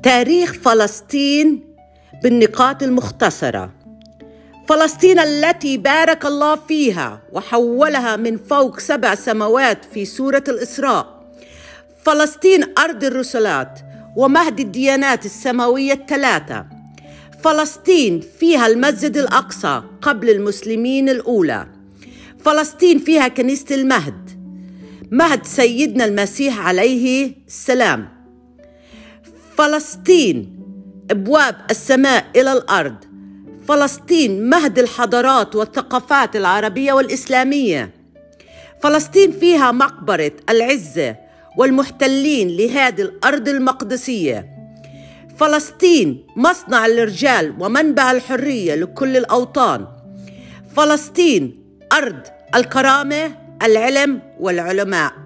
تاريخ فلسطين بالنقاط المختصرة. فلسطين التي بارك الله فيها وحولها من فوق 7 سماوات في سورة الإسراء. فلسطين أرض الرسلات ومهد الديانات السماوية 3. فلسطين فيها المسجد الأقصى قبل المسلمين الأولى. فلسطين فيها كنيسة المهد، مهد سيدنا المسيح عليه السلام. فلسطين أبواب السماء إلى الأرض. فلسطين مهد الحضارات والثقافات العربية والإسلامية. فلسطين فيها مقبرة العزة والمحتلين لهذه الأرض المقدسية. فلسطين مصنع الرجال ومنبع الحرية لكل الأوطان. فلسطين أرض الكرامة، العلم والعلماء.